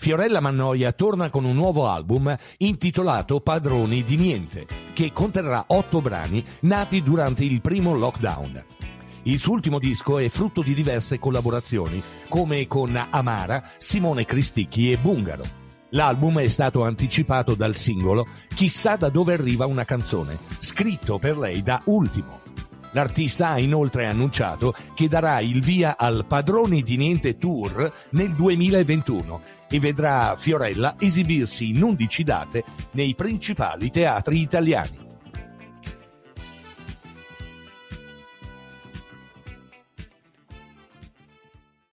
Fiorella Mannoia torna con un nuovo album intitolato Padroni di Niente, che conterrà 8 brani nati durante il primo lockdown. Il suo ultimo disco è frutto di diverse collaborazioni, come con Amara, Simone Cristicchi e Bungaro. L'album è stato anticipato dal singolo Chissà da dove arriva una canzone, scritto per lei da Ultimo. L'artista ha inoltre annunciato che darà il via al Padroni di Niente Tour nel 2021 e vedrà Fiorella esibirsi in 11 date nei principali teatri italiani.